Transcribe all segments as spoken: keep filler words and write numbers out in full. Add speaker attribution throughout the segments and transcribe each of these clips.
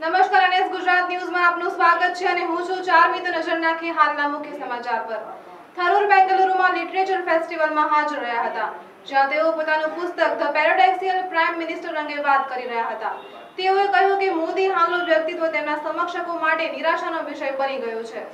Speaker 1: નમસ્કાર અને ગુજરાત ન્યૂઝમાં આપનું સ્વાગત છે અને હું છું ચારમી તો નજર નાખી હાલના મુખ્ય સમાચાર પર। થરૂર બેંગલુરુમાં લિટરેચર ફેસ્ટિવલમાં હાજર રહ્યા હતા, જ્યાં તેઓ પોતાનું પુસ્તક ધ પેરાડોક્સિયલ પ્રાઇમ મિનિસ્ટર અંગે વાત કરી રહ્યા હતા। તેઓએ કહ્યું કે મોદી હાલનું વ્યક્તિત્વ તેમના સમક્ષકો માટે નિરાશાનો વિષય બની ગયું છે।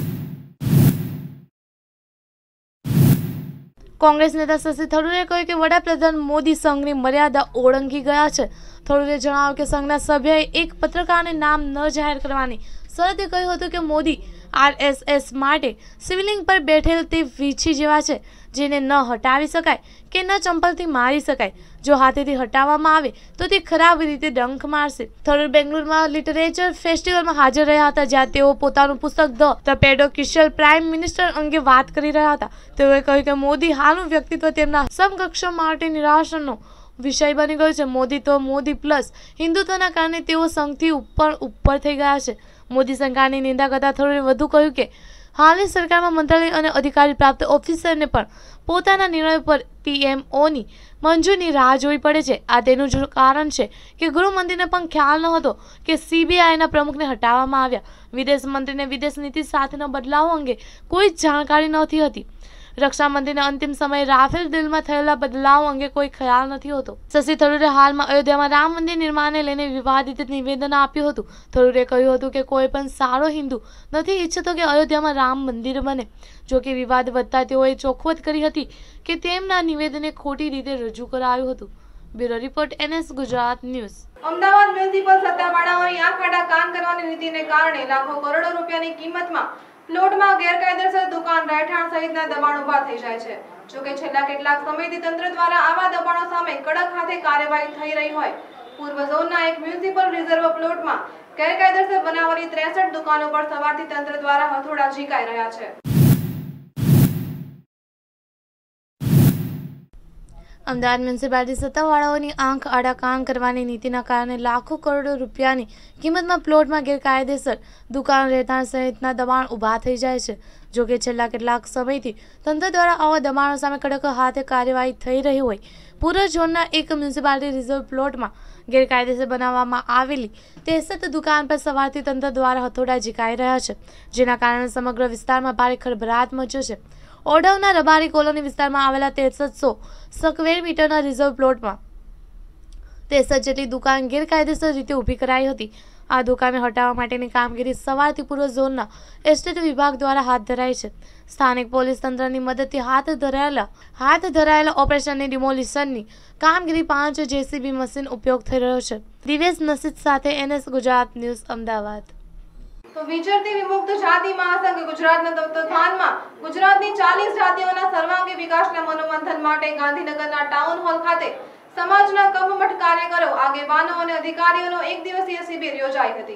Speaker 2: કોંગ્રેસ નેતા શશી થરૂરે કહ્યું કે વડાપ્રધાન મોદી સંઘની મર્યાદા ઓળંગી ગયા છે। થરૂરે જણાવ્યું કે સંઘના સભ્યએ એક પત્રકારને નામ ન જાહેર કરવાની શરતે કહ્યું હતું કે મોદી આરએસએસ માટે શિવલિંગ પર બેઠેલ તે વીછી જેવા છે, જેને ન હટાવી શકાય કે ન ચંપલથી મારી શકાય। જો હાથેથી હટાવવામાં આવે તો તે ખરાબ રીતે ડંખ મારશે। થરૂર બેંગલુરુમાં લિટરેચર ફેસ્ટિવલમાં હાજર રહ્યા હતા, જ્યાં તેઓ પોતાનું પુસ્તક the the paradoxical prime minister અંગે વાત કરી રહ્યા હતા। તેઓએ કહ્યું કે મોદી હાલનું વ્યક્તિત્વ તેમના સમકક્ષો માટે નિરાશાનો વિષય બની ગયો છે। મોદી તો મોદી પ્લસ હિન્દુત્વના કારણે તેઓ સંઘથી ઉપર ઉપર થઈ ગયા છે। મોદી સરકારની નિંદા કરતા થરૂરે વધુ કહ્યું કે હાલની સરકારમાં મંત્રાલય અને અધિકારી પ્રાપ્ત ઓફિસરને પણ પોતાના નિર્ણય પર પીએમઓની મંજૂરીની રાહ જોવી પડે છે। આ તેનું જ કારણ છે કે ગૃહમંત્રીને પણ ખ્યાલ ન હતો કે સીબીઆઈના પ્રમુખને હટાવવામાં આવ્યા। વિદેશ મંત્રીને વિદેશ નીતિ સાથેના બદલાવો અંગે કોઈ જ જાણકારી નહોતી હતી। રક્ષા મંત્રીને અંતિમ સમયે રાફેલ ડીલમાં થયેલા બદલાવ અંગે કોઈ ખ્યાલ નથી હોતો। શશી થરૂરે હાલમાં અયોધ્યામાં રામ મંદિર નિર્માણને લઈને વિવાદિત નિવેદન આપ્યું હતું। થરૂરે કહ્યું હતું કે કોઈ પણ સારો હિન્દુ નથી ઈચ્છતો કે અયોધ્યામાં રામ મંદિર બને। જો કે વિવાદ વધતા તેઓએ ચોખવટ કરી હતી કે તેમના નિવેદનને ખોટી રીતે રજૂ કરાયું હતું। Bureau report NS Gujarat news.
Speaker 1: Ahmedabad municipal સત્તાવાળાઓની આંખ આડા કાન કરવાની નીતિને કારણે લાખો કરોડો રૂપિયાની કિંમતમાં પ્લોટમાં ગેરકાયદેસર દુકાન રહેઠાણ સહિતના દબાણ ઉભા થઈ જાય છે। જો કે છેલ્લા કેટલાક સમયથી તંત્ર દ્વારા આવા દબાણો સામે કડક હાથે કાર્યવાહી થઈ રહી હોય। પૂર્વ ઝોનના એક મ્યુનિસિપલ રિઝર્વ પ્લોટમાં ગેરકાયદેસર બનાવવાની ત્રેસઠ દુકાનો પર સવારથી તંત્ર દ્વારા હથોડા ઝીકાઈ રહ્યા છે।
Speaker 2: અમદાવાદ મ્યુનિસિપાલિટી સત્તાવાળાઓની આંખ આડા કાન કરવાની નીતિના કારણે લાખો કરોડો રૂપિયાની કિંમતમાં પ્લોટમાં ગેરકાયદેસર દુકાન રહેઠાણ સહિતના દબાણ ઊભા થઈ જાય છે। જો કે છેલ્લા કેટલાક સમયથી તંત્ર દ્વારા આવા દબાણો સામે કડક હાથે કાર્યવાહી થઈ રહી હોય। પૂર્વ ઝોનના એક મ્યુનિસિપાલિટી રિઝર્વ પ્લોટમાં ગેરકાયદેસર બનાવવામાં આવેલી ત્રેસઠ દુકાન પર સવારથી તંત્ર દ્વારા હથોડા ઝીકાઈ રહ્યા છે, જેના કારણે સમગ્ર વિસ્તારમાં ભારે ખળભળાટ મચ્યો છે। ઓઢવના રબારી કોલોની વિસ્તારમાં આવેલા ત્રેસઠસો સ્ક્વેર મીટરના રિઝર્વ પ્લોટમાં ત્રેસઠ જેટલી દુકાન ગેરકાયદેસર રીતે ઊભી કરાઈ હતી। આ દુકાને હટાવવા માટેની કામગીરી સવારથી પૂર્વ ઝોનના એસ્ટેટ વિભાગ દ્વારા હાથ ધરાઈ છે। સ્થાનિક પોલીસ તંત્રની મદદથી હાથ ધરાયેલા હાથ ધરાયેલા ઓપરેશનની ડિમોલિશનની કામગીરી પાંચ જેસીબી મશીન ઉપયોગ થઈ રહ્યો છે। દિવેશ નસીદ સાથે એનએસ ગુજરાત ન્યૂઝ અમદાવાદ।
Speaker 1: તો વિચરતી વિમુક્ત જાતિ મહાસંઘ ગુજરાતના તત્વાવધાનમાં ગુજરાતની ચાલીસ જાતિઓના સર્વાંગી વિકાસના મનોમંથન માટે ગાંધીનગરના ટાઉન હોલ ખાતે સમાજના કમમઠ કાર્યકરો, આગેવાનો અને અધિકારીઓનો એક દિવસીય શિબિર યોજાઈ હતી।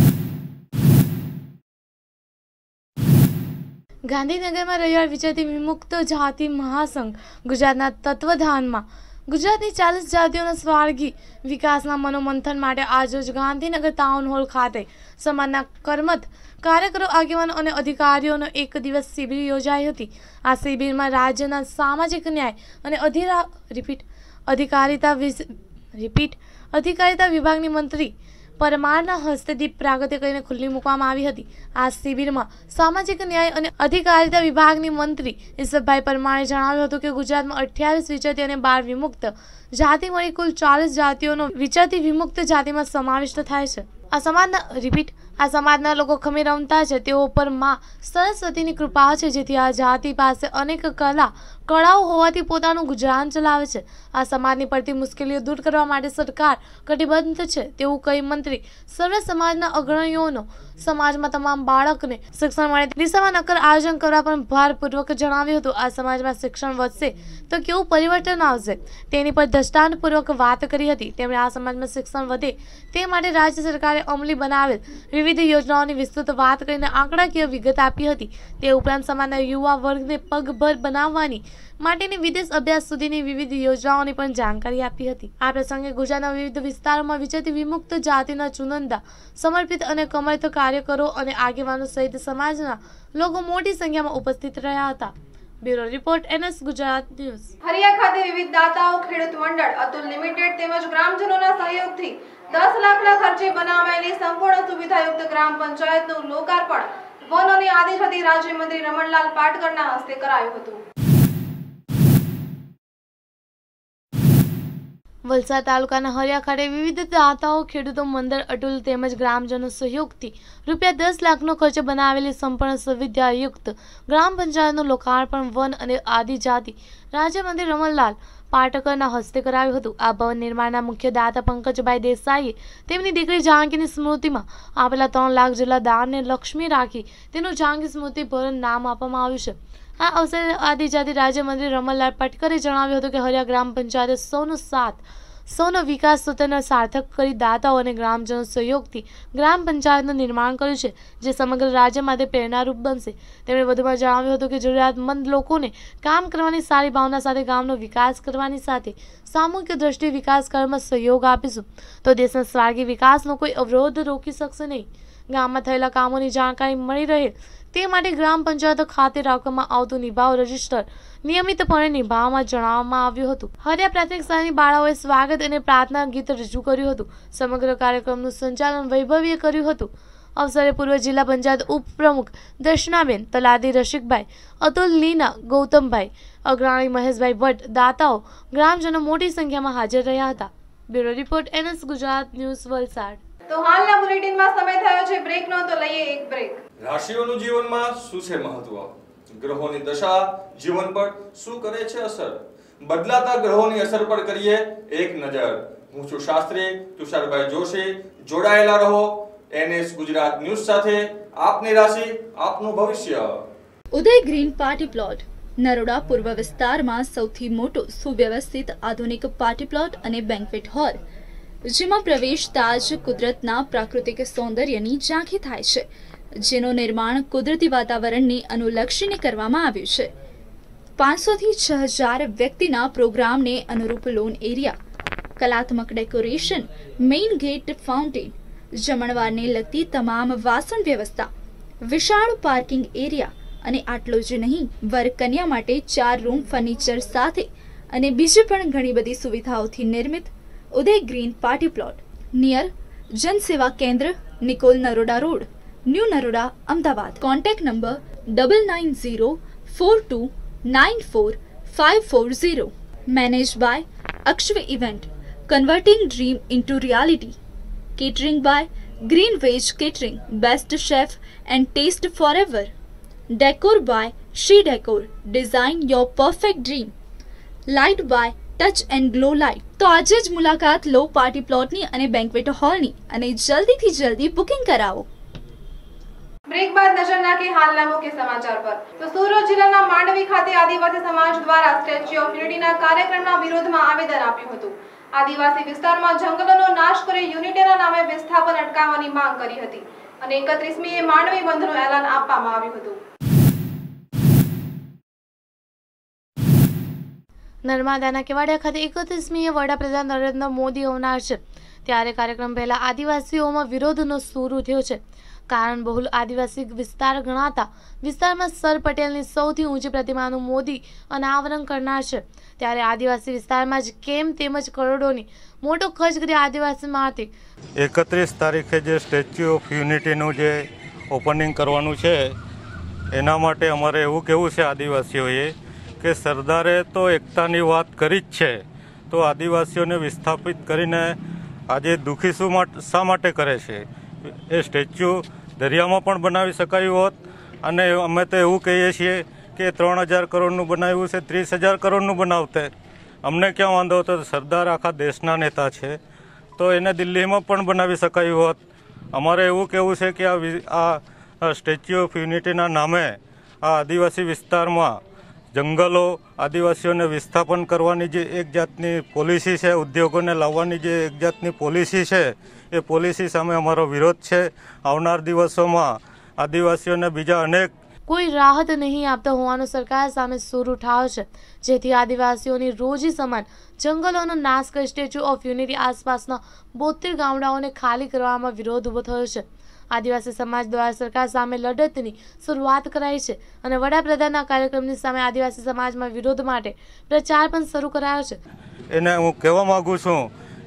Speaker 2: ગાંધીનગરમાં રવિવાર વિચરતી વિમુક્ત જાતિ મહાસંઘ ગુજરાતના તત્વાવધાનમાં ગુજરાતની ચાલીસ જાતિઓના સ્વાર્ગી વિકાસના મનોમંથન માટે આજરોજ ગાંધીનગર ટાઉન હોલ ખાતે સમાજના કર્મઠ કાર્યકરો, આગેવાનો અને અધિકારીઓનો એક દિવસ શિબિર યોજાઈ હતી। આ શિબિરમાં રાજ્યના સામાજિક ન્યાય અને અધિરા રિપીટ અધિકારીતા રિપીટ અધિકારીતા વિભાગની મંત્રી પરમારના હસ્તે દીપ પ્રાગટ્ય કરીને ખુલ્લી મૂકવામાં આવી હતી। આ શિબિરમાં સામાજિક ન્યાય અને અધિકારીતા વિભાગની મંત્રી ઈશ્વરભાઈ પરમારે જણાવ્યું હતું કે ગુજરાતમાં અઠ્યાવીસ વિચરતી અને બાર વિમુક્ત જાતિ મળી કુલ ચાલીસ જાતિઓનો વિચરતી વિમુક્ત જાતિમાં સમાવિષ્ટ થાય છે। આ સમાજના રિપીટ આ સમાજના લોકો ખમી રમતા છે, તેઓ પર માં સરસ્વતીની કૃપા છે, જેથી આ જાતિ પાસે અનેક કલા કળાઓ હોવાથી પોતાનું ગુજરાન ચલાવે છે। આ સમાજની પડતી મુશ્કેલીઓ દૂર કરવા માટે સરકાર કટિબદ્ધ છે, તેવું કહી મંત્રી સર્વ સમાજના અગ્રણીઓનો સમાજમાં તમામ બાળકને શિક્ષણ મળે દિશામાં નક્કર આયોજન કરવા પણ ભારપૂર્વક જણાવ્યું હતું। આ સમાજમાં શિક્ષણ વધશે તો કેવું પરિવર્તન આવશે તેની પર દ્રષ્ટાંતપૂર્વક વાત કરી હતી। તેમણે આ સમાજમાં શિક્ષણ વધે તે માટે રાજ્ય સરકારે અમલી બનાવેલ વિવિધ યોજનાઓની વિસ્તૃત વાત કરીને આંકડાકીય વિગત આપી હતી। તે ઉપરાંત સમાજના યુવા વર્ગને પગભર બનાવવાની માટેની વિદેશ અભ્યાસ સુધીની વિવિધ યોજનાઓની પણ જાણકારી આપી હતી। આ પ્રસંગે ગુજરાતના વિવિધ વિસ્તારોમાં વિચરતી વિમુક્ત જાતિના ચુનંદા, સમર્પિત અને કમર્થ કાર્યકરો અને આગેવાનો સહિત સમાજના લોકો મોટી સંખ્યામાં ઉપસ્થિત રહ્યા હતા। Bureau report NS Gujarat news.
Speaker 1: Haria ખાતે વિવિધ દાતાઓ, ખેડૂત મંડળ, અતુલ લિમિટેડ તેમજ ગ્રામજનોના સહયોગથી દસ લાખના ખર્ચે બનાવાયેલી સંપૂર્ણ સુવિધાયુક્ત ગ્રામ પંચાયતનું લોકાર્પણ વન અને આદિજાતિ રાજ્યમંત્રી રમણલાલ પાટકરના હસ્તે કરાયું હતું.
Speaker 2: વલસાડ તાલુકાના હરિયા ખાતે વિવિધ દાતાઓ, ખેડૂતો, મંડળ, અટુલ તેમજ ગ્રામજનો સહયોગથી રૂપિયા દસ લાખનો ખર્ચે બનાવેલી સંપૂર્ણ સુવિધાયુક્ત ગ્રામ પંચાયતનું લોકાર્પણ વન અને આદિજાતિ રાજ્યમંત્રી રમણલાલ પાટકરના હસ્તે કરાયું હતું. આ ભવન નિર્માણના મુખ્ય દાતા પંકજભાઈ દેસાઈએ તેમની દીકરી જાનકીની સ્મૃતિમાં આપેલા ત્રણ લાખ જેટલા દાનને લક્ષ્મી રાખી તેનું જાનકી સ્મૃતિ ભવન નામ આપવામાં આવ્યું છે. આ અવસરે આદિજાતિ રાજ્યમંત્રી રમણલાલ પાટકરે જણાવ્યું હતું કે હરિયા ગ્રામ પંચાયતે સૌનો સાથ, સૌનો વિકાસ સૂત્રને સાર્થક કરી દાતાઓ અને ગ્રામજનો સહયોગથી ગ્રામ પંચાયતનું નિર્માણ કર્યું છે, જે સમગ્ર રાજ્ય માટે પ્રેરણારૂપ બનશે. તેમણે વધુમાં જણાવ્યું હતું કે જરૂરિયાતમંદ લોકોને કામ કરવાની સારી ભાવના સાથે ગામનો વિકાસ કરવાની સાથે સામૂહિક દ્રષ્ટિએ વિકાસ કાર્યમાં સહયોગ આપીશું તો દેશના સ્વાર્ગી વિકાસનો કોઈ અવરોધ રોકી શકશે નહીં. ગામમાં થયેલા કામોની જાણકારી મળી રહે તે માટે ગ્રામ પંચાયતો ખાતે રાખવામાં આવતું નિભાવ રજીસ્ટર નિયમિતપણે નિભાવવામાં જણાવવામાં આવ્યું હતું. હરિયા પ્રાથમિક શાળાની બાળાઓએ સ્વાગત અને પ્રાર્થના ગીત રજૂ કર્યું હતું. સમગ્ર કાર્યક્રમનું સંચાલન વૈભવીએ કર્યું હતું. અવસરે પૂર્વ જિલ્લા પંચાયત ઉપપ્રમુખ દર્શનાબેન, તલાટી રસિકભાઈ, અતુલ, લીના, ગૌતમભાઈ, અગ્રણી મહેશભાઈ ભટ્ટ, દાતાઓ, ગ્રામજનો મોટી સંખ્યામાં હાજર રહ્યા હતા. Bureau report, NS Gujarat news, Valsad.
Speaker 1: તો હાલના બુલેટિનમાં સમય થયો છે બ્રેકનો, તો લઈએ એક બ્રેક.
Speaker 3: રાશિઓનું જીવનમાં શું છે મહત્વ? ગ્રહોની દશા જીવન પર શું કરે છે અસર? બદલાતા ગ્રહોની અસર પર કરીએ એક નજર. હું છું શાસ્ત્રી તુષારભાઈ જોશી. જોડાયેલા રહો એનએસ ગુજરાત ન્યૂઝ સાથે. આપની રાશિ, આપનું ભવિષ્ય.
Speaker 4: Uday green party plot Naroda પૂર્વ વિસ્તારમાં સૌથી મોટો સુવ્યવસ્થિત આધુનિક પાર્ટી પ્લોટ અને બેન્ક્વેટ હોલ, જેમાં પ્રવેશતા જ કુદરતના પ્રાકૃતિક સૌંદર્યની ઝાંખી થાય છે, જેનું નિર્માણ કુદરતી વાતાવરણને અનુલક્ષીને કરવામાં આવ્યું છે. પાંચસો થી છ હજાર વ્યક્તિના પ્રોગ્રામને અનુરૂપ લોન એરિયા, કલાત્મક ડેકોરેશન, મેઇન ગેટ, ફાઉન્ટેન, જમણવારને લગતી તમામ વાસણ વ્યવસ્થા, વિશાળ પાર્કિંગ એરિયા અને આટલું જ નહીં, વર કન્યા માટે ચાર રૂમ ફર્નિચર સાથે અને બીજી પણ ઘણી બધી સુવિધાઓથી નિર્મિત Uday green party plot near Janseva Kendra, Nikol, Naroda road, new Naroda, Ahmedabad. Contact number double nine zero four two nine four five four zero. Manage by Akshav event, converting dream into reality. Catering by green veg catering, best chef and taste forever. Decor by Shri decor, design your perfect dream. Light by touch and glow light. તો આજે જ મુલાકાત લો party પ્લોટની અને banquet હોલની અને જલ્દીથી જલ્દી booking કરાવો.
Speaker 1: બ્રેક બાદ નજર નાખી હાલના મુખ્ય સમાચાર પર. તો સુરત જિલ્લાના માંડવી ખાતે આદિવાસી સમાજ દ્વારા સ્ટેચ્યુ ઓફ યુનિટીના કાર્યક્રમના વિરોધમાં આવેદન આપ્યું હતું. આદિવાસી વિસ્તારમાં જંગલોનો નાશ કરી યુનિટીના નામે વિસ્થાપન અટકાવવાની માંગ કરી હતી અને એકત્રીસમીએ માંડવી બંધનું એલાન આપવામાં આવ્યું હતું.
Speaker 2: નર્મદાના કેવાડિયા ખાતે એકત્રીસમીએ વડાપ્રધાન નરેન્દ્ર મોદી આવનાર છે, ત્યારે કાર્યક્રમ પહેલા આદિવાસીઓમાં વિરોધનો સૂર ઉઠ્યો છે. કારણ બહુલ આદિવાસી વિસ્તાર ગણાતા વિસ્તારમાં સર પટેલની સૌથી ઊંચી પ્રતિમાનું મોદી અનાવરણ કરનાર છે, ત્યારે આદિવાસી વિસ્તારમાં જ કેમ તેમજ કરોડોની મોટો ખર્ચ કરી આદિવાસી માટે
Speaker 5: એકત્રીસ તારીખે જે સ્ટેચ્યુ ઓફ યુનિટીનું જે ઓપનિંગ કરવાનું છે, એના માટે અમારે એવું કહેવું છે આદિવાસીઓએ કે સરદારે તો એકતાની વાત કરી જ છે, તો આદિવાસીઓને વિસ્થાપિત કરીને આજે દુઃખી શું માટે શા માટે કરે છે? એ સ્ટેચ્યુ દરિયામાં પણ બનાવી શકાયું હોત, અને અમે તો એવું કહીએ છીએ કે ત્રણ હજાર કરોડનું બનાવ્યું છે, ત્રીસ હજાર કરોડનું બનાવતે અમને ક્યાં વાંધો હતો? સરદાર આખા દેશના નેતા છે, તો એને દિલ્હીમાં પણ બનાવી શકાયું હોત. અમારે એવું કહેવું છે કે આ આ સ્ટેચ્યુ ઓફ યુનિટીના નામે આ આદિવાસી વિસ્તારમાં જંગલો, આદિવાસીઓને વિસ્થાપન કરવાની જે એક જાતની પોલિસી છે, ઉદ્યોગોને લાવવાની જે એક જાતની પોલિસી છે, એ પોલિસી સામે અમારો વિરોધ છે. આવનાર દિવસોમાં આદિવાસીઓને બીજા અનેક
Speaker 2: કોઈ રાહત નહીં આપતા હોવાનો સરકાર સામે સૂર ઉઠાવ્યો છે, જેથી આદિવાસીઓની રોજી સમાન જંગલોનો નાશ કરી સ્ટેચ્યુ ઓફ યુનિટી આસપાસના બોતેર ગામડાઓને ખાલી કરવામાં વિરોધ ઉભો થયો છે. આદિવાસી સમાજ દ્વારા સરકાર સામે લડતની શરૂઆત કરાઈ છે અને વડાપ્રધાનના કાર્યક્રમની સામે આદિવાસી સમાજમાં વિરોધ માટે પ્રચાર પણ શરૂ કરાયો છે.
Speaker 5: એને હું કહેવા માંગુ છું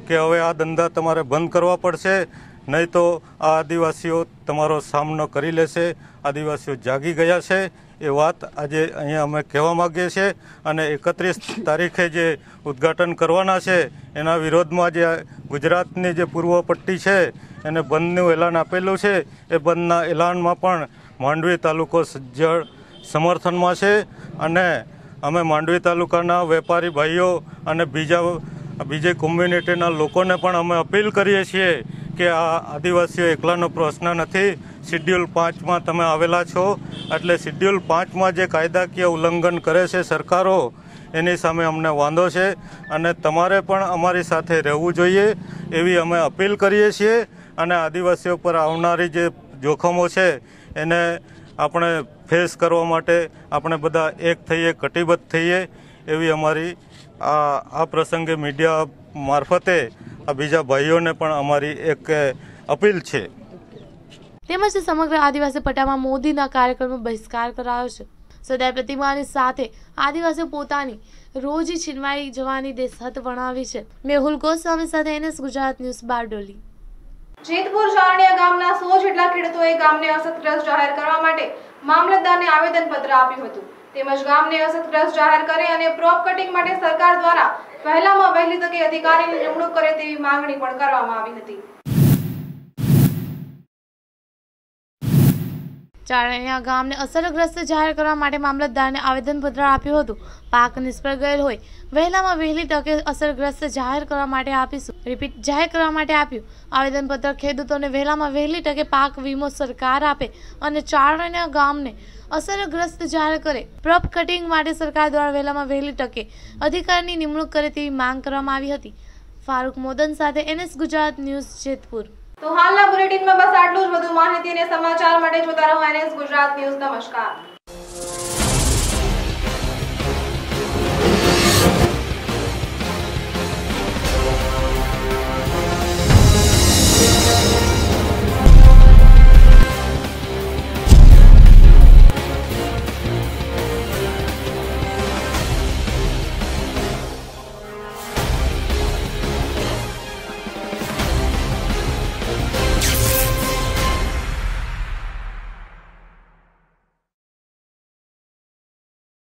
Speaker 5: કે હવે આ ધંધા તમારે બંધ કરવા પડશે, નહીં તો આ આદિવાસીઓ તમારો સામનો કરી લેશે. આદિવાસીઓ જાગી ગયા છે એ વાત આજે અહીંયા અમે કહેવા માગીએ છીએ. અને એકત્રીસ તારીખે જે ઉદ્ઘાટન કરવાના છે એના વિરોધમાં જે ગુજરાતની જે પૂર્વ પટ્ટી છે એને બંધનું એલાન આપેલું છે. એ બંધના એલાનમાં પણ માંડવી તાલુકો સજ્જડ સમર્થનમાં છે. અને અમે માંડવી તાલુકાના વેપારી ભાઈઓ અને બીજા બીજી કોમ્યુનિટીના લોકોને પણ અમે અપીલ કરીએ છીએ કે આ આદિવાસીઓ એકલાનો પ્રશ્ન નથી. શિડ્યુલ પાંચમાં તમે આવેલા છો, એટલે શિડ્યુલ પાંચમાં જે કાયદાકીય ઉલ્લંઘન કરે છે સરકારો, એની સામે અમને વાંધો છે અને તમારે પણ અમારી સાથે રહેવું જોઈએ એવી અમે અપીલ કરીએ છીએ. અને આદિવાસીઓ પર આવનારી જે જોખમો છે એને આપણે ફેસ કરવા માટે આપણે બધા એક થઈએ, કટિબદ્ધ થઈએ એવી અમારી આ આ પ્રસંગે મીડિયા મારફતે આ બીજા ભાઈઓને પણ અમારી એક અપીલ છે.
Speaker 2: તેમજ સમગ્ર આદિવાસી પટ્ટામાં મોદીના કાર્યક્રમનો બહિષ્કાર કરાયો છે. સદાય પ્રતિમાની સાથે આદિવાસીઓ પોતાની રોજી છીનવાઈ જવાની દેશહદ વણાવી છે. મેહુલ ગોસ્વામી સાથે એનએસ ગુજરાત ન્યૂઝ બારડોલી.
Speaker 1: જેતપુર ચારણિયા ગામના સો જેટલા ખેડૂતોએ ગામને અસરગ્રસ્ત જાહેર કરવા માટે મામલતદારને આવેદનપત્ર આપ્યું હતું. તેમજ ગામને અસરગ્રસ્ત જાહેર કરે અને ક્રોપ કટિંગ માટે સરકાર દ્વારા વહેલામાં વહેલી તકે અધિકારીની નિમણૂક કરે તેવી માંગણી પણ કરવામાં આવી હતી.
Speaker 2: ચારણિયા ગામને અસરગ્રસ્ત જાહેર કરવા માટે મામલતદારને આવેદનપત્ર આપ્યું હતું. પાક નિષ્ફળ ગયેલ હોય વહેલામાં વહેલી તકે અસરગ્રસ્ત જાહેર કરવા માટે આપીશું. રિપીટ જાહેર કરવા માટે આપ્યું આવેદનપત્ર. ખેડૂતોને વહેલામાં વહેલી તકે પાક વીમો સરકાર આપે અને ચારણિયા ગામને અસરગ્રસ્ત જાહેર કરે. ક્રોપ કટિંગ માટે સરકાર દ્વારા વહેલામાં વહેલી તકે અધિકારીની નિમણૂક કરે તેવી માંગ કરવામાં આવી હતી. ફારૂક મોદન સાથે એનએસ ગુજરાત ન્યૂઝ જેતપુર.
Speaker 1: તો હાલના બુલેટિનમાં બસ આટલું જ. વધુ માહિતી અને સમાચાર માટે જોતા રહો એનએસ ગુજરાત ન્યૂઝ. નમસ્કાર.